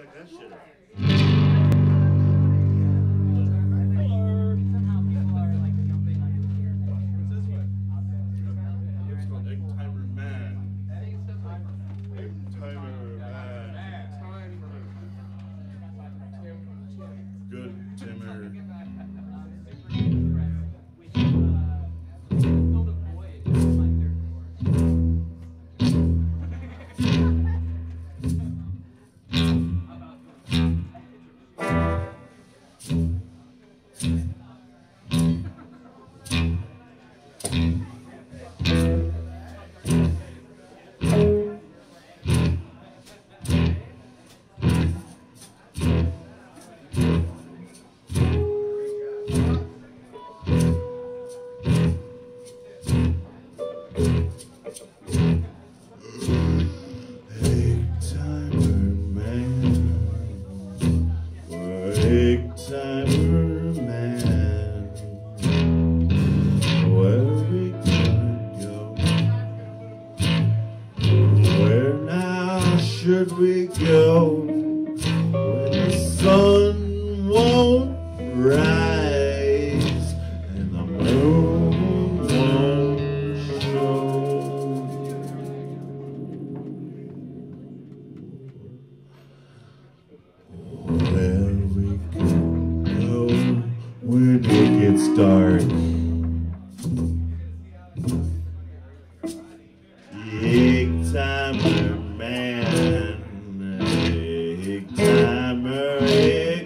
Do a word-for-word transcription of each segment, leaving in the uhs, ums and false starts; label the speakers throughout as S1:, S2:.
S1: Check that shit out. It's called Egg Timer Man. Egg Timer Man. Good Timmer. Egg Timer Man, where we gonna go? Where now should we go when the sun won't rise and the moon won't show? Where we go when it gets dark? Egg Timer Man, Egg Timer, Egg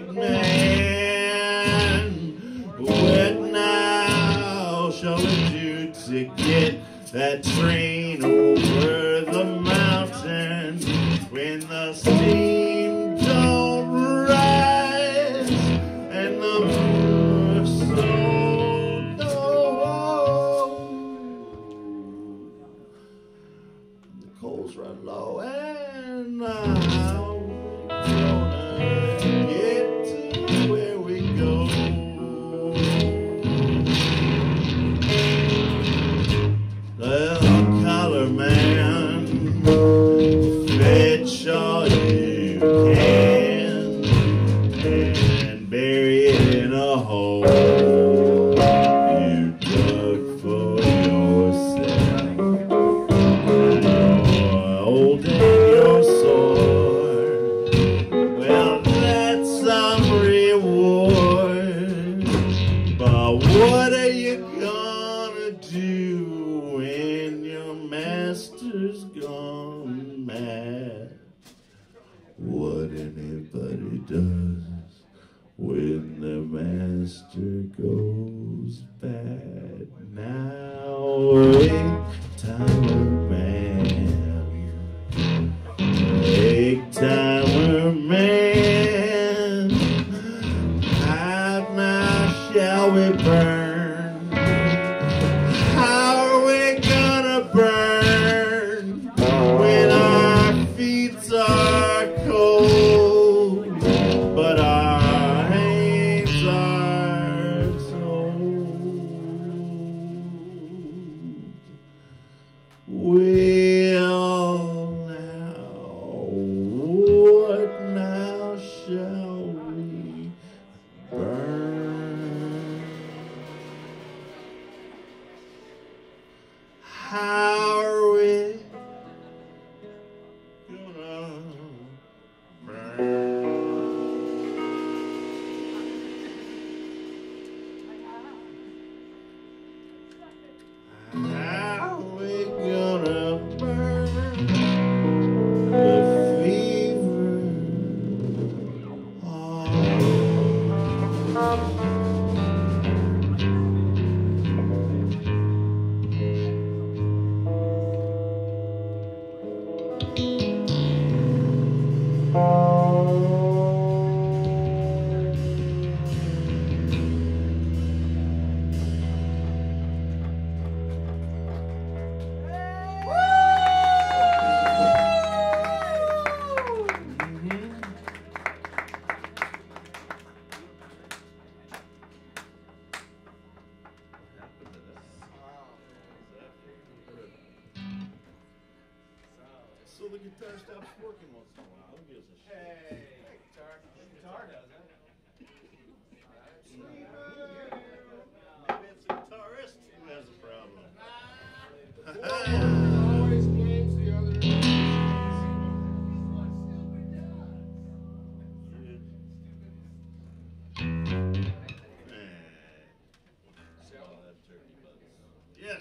S1: Man, what now shall we do to get that train over the mountain when the steam don't rise and the moon so low? The coals run low and I'm gonna get to where we go. The collar man, fetch all you can and bury it in a hole you dug for yourself. You're old and you're sore. Well, that's some reward, but what are you gonna do when your master's gone mad? What anybody does when the master goes bad. Now, Egg Timer Man, Egg Timer Man, how now shall we burn? How are we gonna burn when our feet are cold, but our hands are cold? So the guitar stops working once in a while. Who gives a shit?
S2: Hey, guitar, guitar does it.
S1: Maybe it's the guitarist who has a problem.
S2: Always blames the other.
S1: Yes.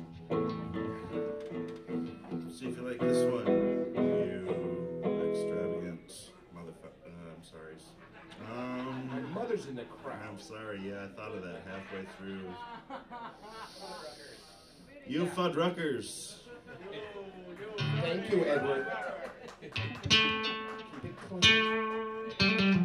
S1: See if you like this one. You extravagant motherfucker. Uh, I'm sorry. Um,
S2: My mother's in the crowd.
S1: I'm sorry. Yeah, I thought of that halfway through. You Fuddruckers.
S2: Thank you, Edward. Keep it clean.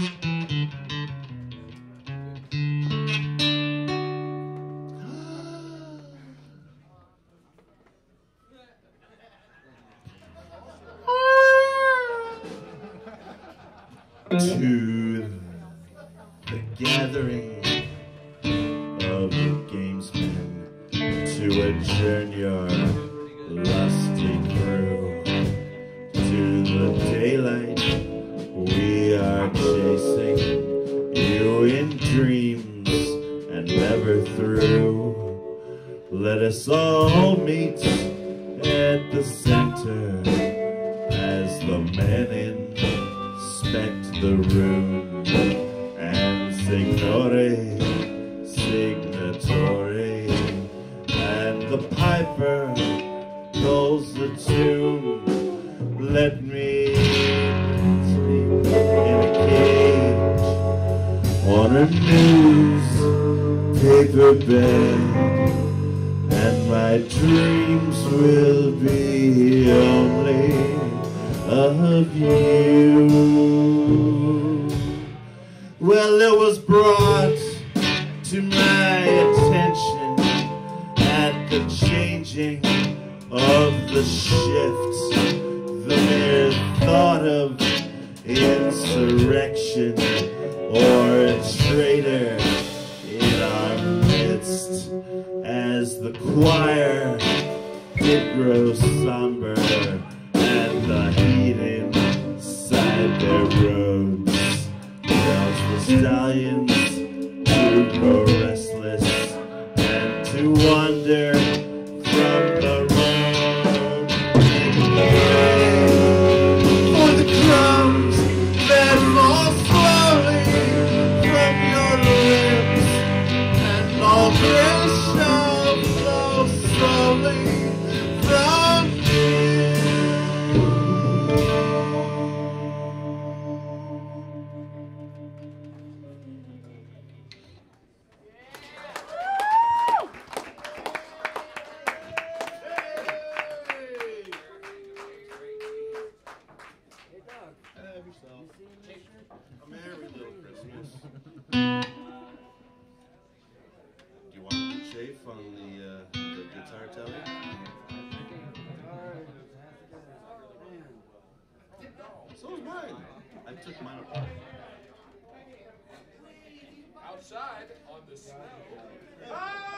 S1: To the gathering of the gamesmen, to adjourn your lusty crew, to the daylight we are chasing you in dreams and never through. Let us all meet at the center as the men inspect the room, and signore, signatory, and the piper calls the tune. Let me sleep in a cage on a newspaper bed, and my dreams will be only of you. Well, it was brought to my attention at the changing of the shifts, the mere thought of insurrection or a traitor in our midst, as the choir did grow somber and the heat inside their robes tells the stallions to grow restless and to wander from the road. For the crumbs that fall slowly from your lips, and all grace shall flow slowly from you. Have yourself a merry little Christmas. Do you want to chafe on the, uh, the guitar telly? So is mine. I took mine apart.
S2: Outside on the slide.
S1: Ah!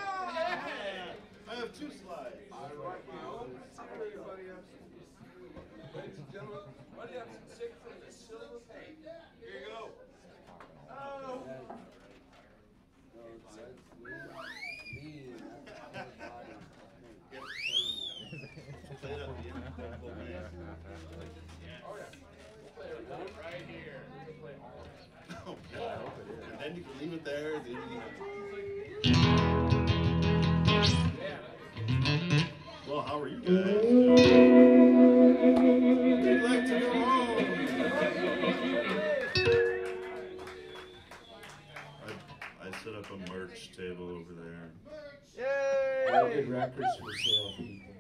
S1: I have two slides.
S2: I write my own. Everybody else. Ladies and gentlemen, Buddy Upson sing from the silver page.
S1: Here you go. Oh. Play it up the end. Oh, man.
S2: Oh, yeah. We'll play it right here. We'll play all of it.
S1: Oh, God. And then you can leave it there. Then you Well, how are you guys? We'd like to go home. I, I set up a merch table over there.
S2: Yay! All good records for sale, people.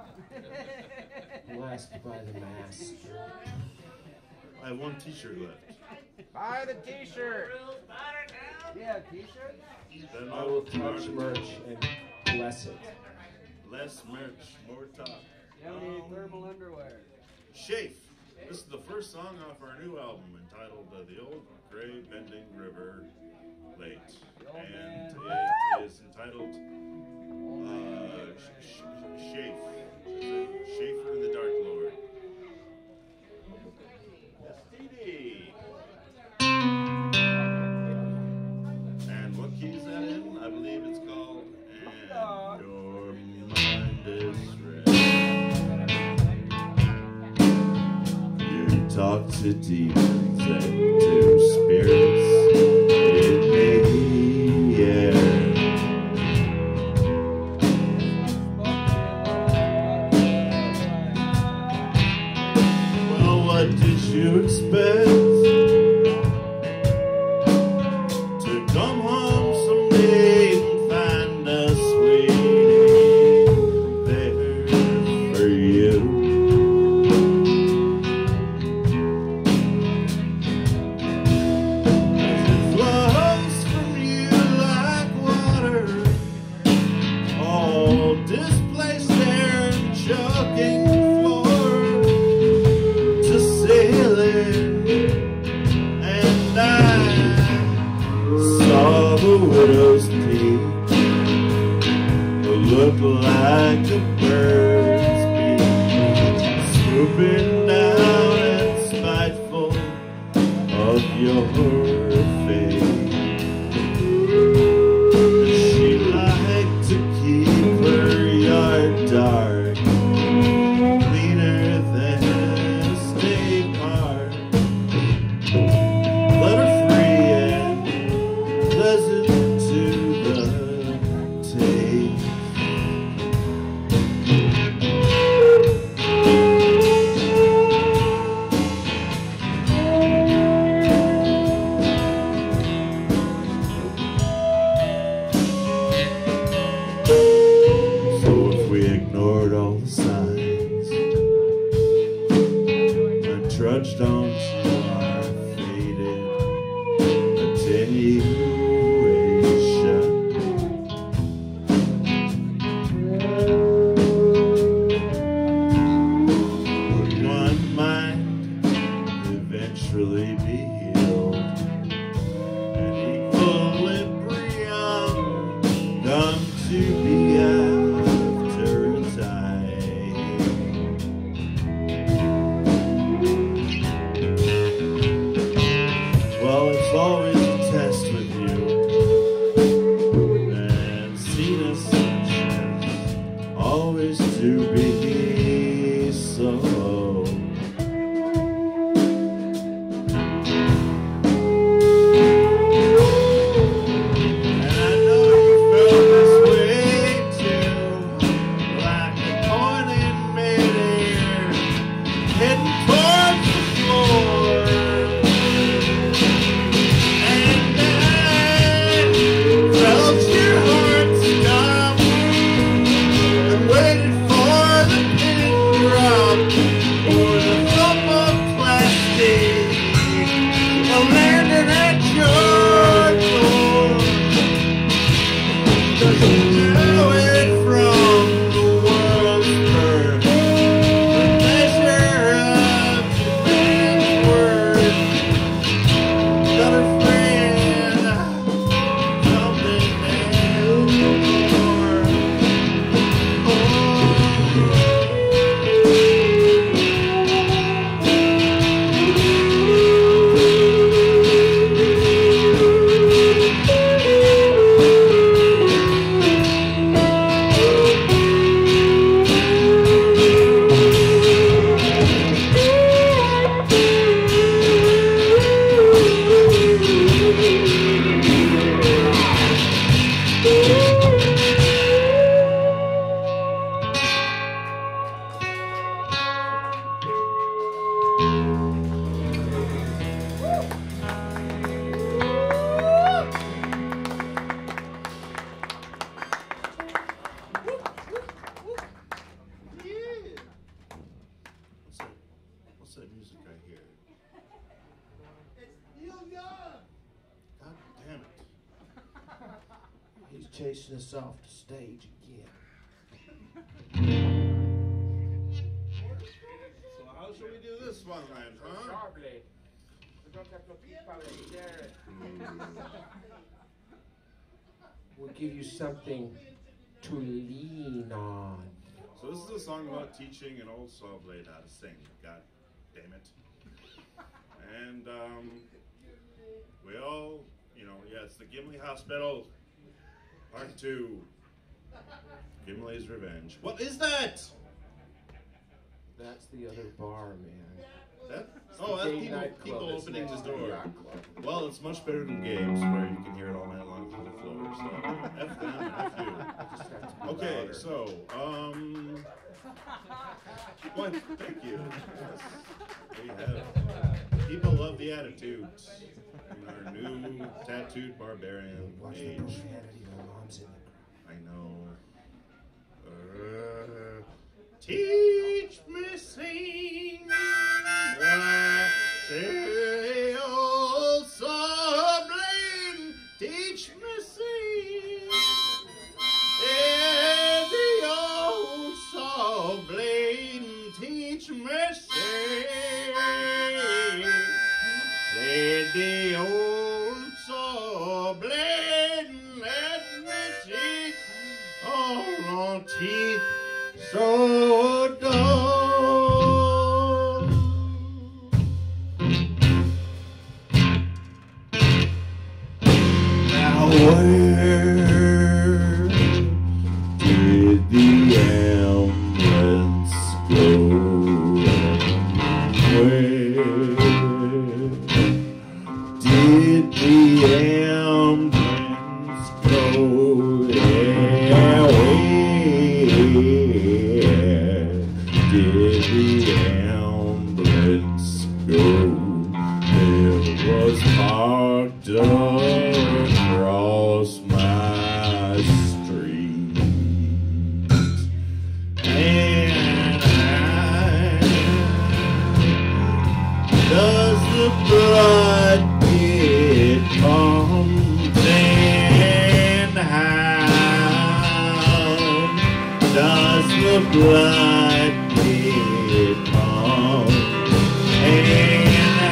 S2: Blessed by the master.
S1: I have one t-shirt left.
S2: Buy the t-shirt.
S3: Yeah, t-shirt?
S1: Then
S2: I will touch merch and bless it.
S1: Less merch, more talk.
S3: You have any thermal underwear?
S1: Chafe. This is the first song off our new album entitled uh, The Old Gray Bending River Late. And it is entitled uh, sh sh Chafe. Chafe for the Dark Lord. talk to demons and to spirits in the air. Well, what did you expect? To come home someday and find us waiting there for you. Displaced there and choking floor to sailing, and I saw the widow's peak look like a bird's beak, swooping down and spiteful of your face. She liked to keep her yard dark, cleaner than a state park. Let her free and pleasant to the taste. Ignored all the signs and trudged on to our faded attenuation. Would one mind eventually be healed and equilibrium come to be out? Well, it's always a test with you, and seen as such, always to be so. And I know you felt this way too, like a coin in midair, heading towards the floor. What's that music I hear?
S2: It's Neil Young.
S1: God damn it.
S4: He's chasing us off the stage again.
S1: So how should we do this one, man, huh?
S2: Sharply. We don't have no people there.
S4: We'll give you something to lean on.
S1: So this is a song about teaching an old saw blade how to sing. God damn it. And um, we all, you know, yeah, it's the Gimli Hospital, part two. Gimli's Revenge. What is that?
S4: That's the other bar, man.
S1: That? Oh, that's
S2: Gay
S1: people,
S2: nightclub
S1: people
S2: that's
S1: opening
S2: next
S1: the
S2: to the
S1: door.
S2: yacht club.
S1: Well, it's much better than games where you can hear it all night long through the floor. So, F them, F you. Okay, so, um... Well, thank you. Yes, there you have it. People love the attitude in our new tattooed barbarian
S4: Watch the
S1: age.
S4: profanity, my mom's in the
S1: I know. Uh, teach me sing the sail so blind. Teach me sing the old so blind. Teach me sing. Said the old so blind. Let me see. Oh, teeth so dull. Now where did the ambulance go? Where did the ambulance go? Yeah, where did the ambulance go? It was parked across my street, and I, does the blood get pumped, and how does the blood get pumped, and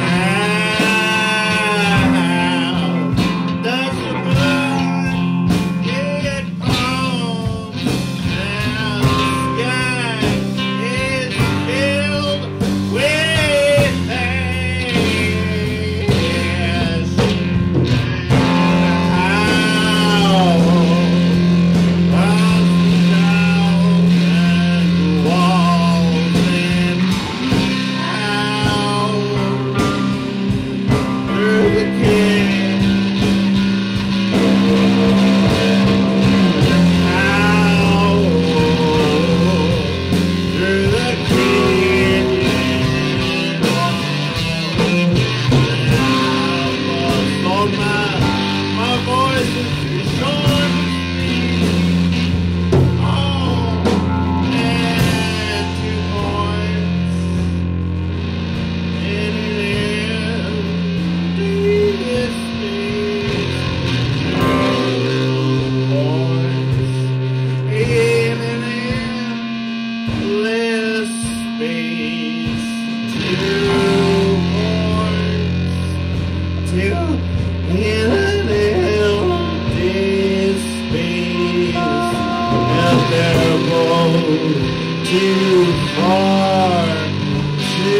S1: too far to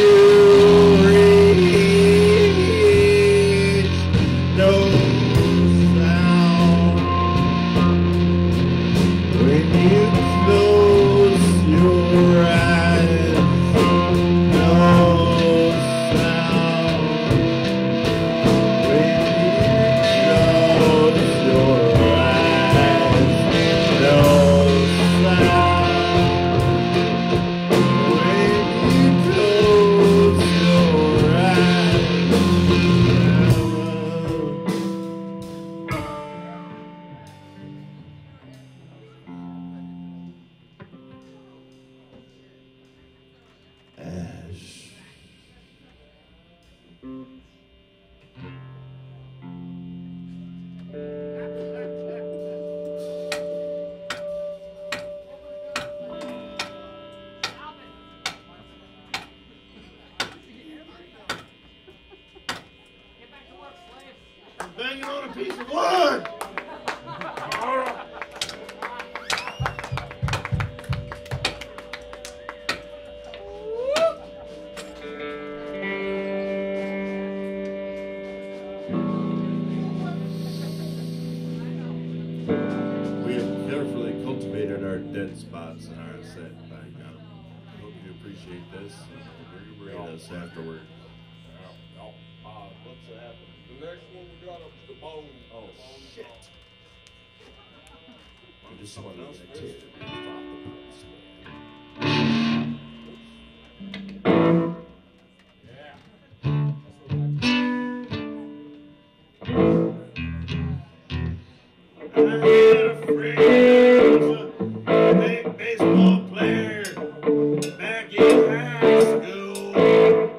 S1: reach, no sound when you close your eyes, no sound when you close your eyes, no sound. Banging on a piece of wood! We have carefully cultivated our dead spots in our set. I hope you appreciate appreciate this. We'll rate us afterward.
S2: Uh,
S1: What's happening?
S2: the next one we got up is the bone.
S1: Oh,
S2: The bone
S1: shit.
S4: I just wanted
S1: else
S4: to
S1: first?
S4: tell you about the press,
S1: I had a friend who was a big baseball player back in high school.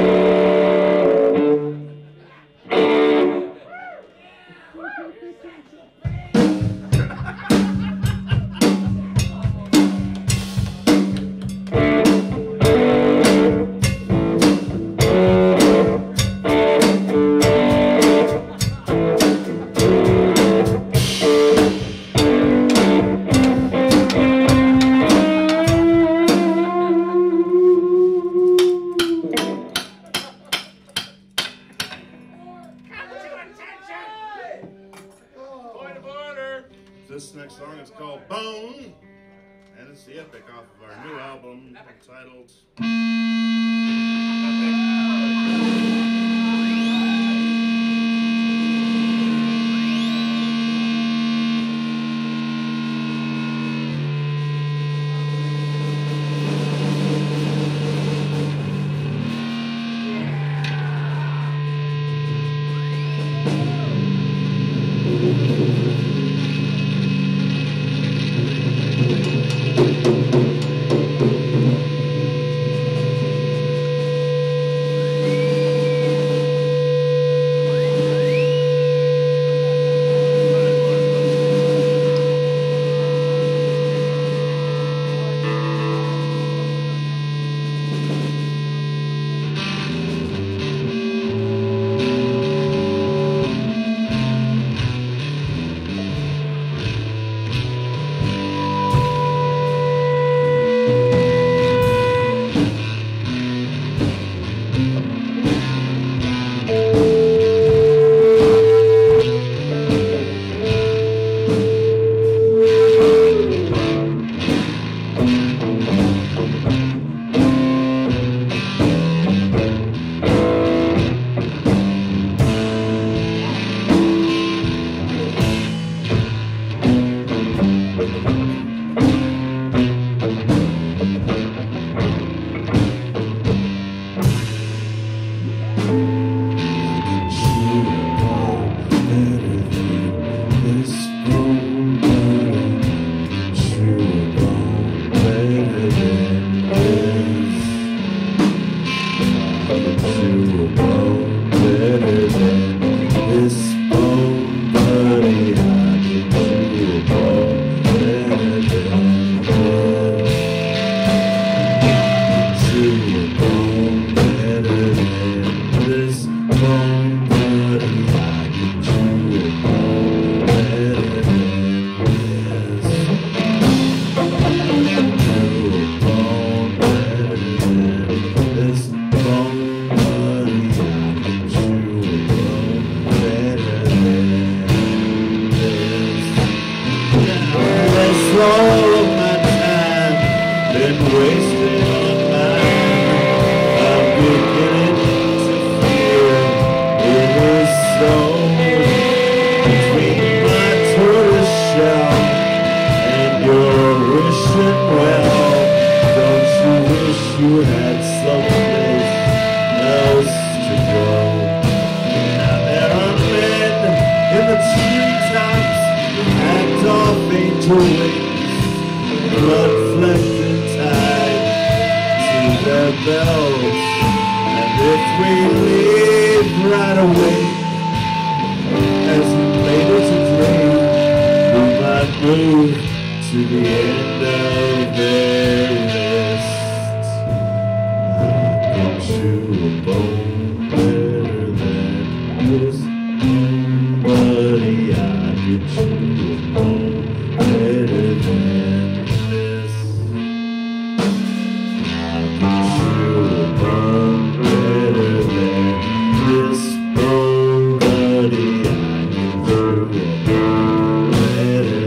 S1: Point of order. This next song is called Bone, and it's the epic off of our new album entitled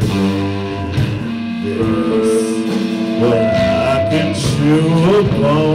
S5: Well, I can chew a bone.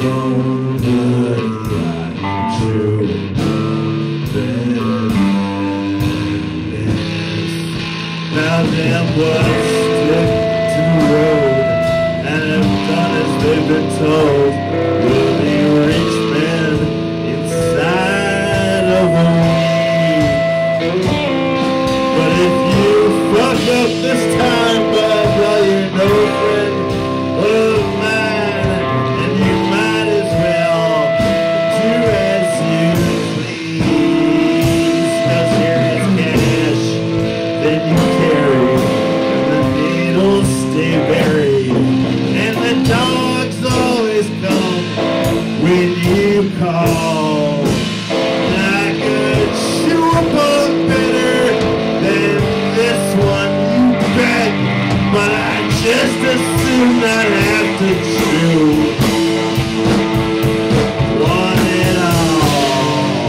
S1: Now them boys stick to the road and have done as they've been told. Will be rich men inside of a week. But if you fuck up this time, bud, well, you're no friend of mine, and you might as well do as you please. 'Cause here is cash that you carry, and the needles stay buried, and the dogs always come when you call. And I could chew a bone better than this one, you bet, but I just as soon not have to chew one at all.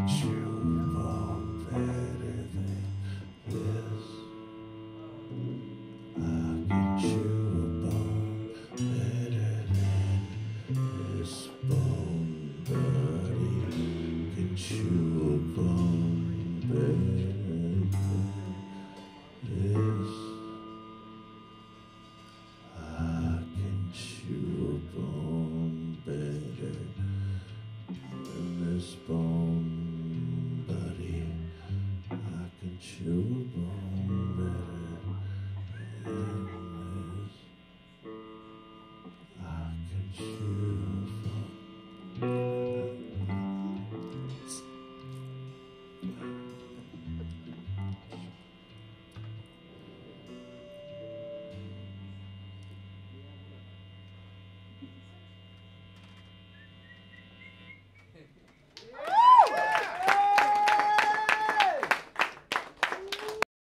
S4: chew a bone better than this. I can chew a bone better than this bone. Buddy can chew a bone better than this. I can chew a bone better than this bone, buddy. I can chew a bone.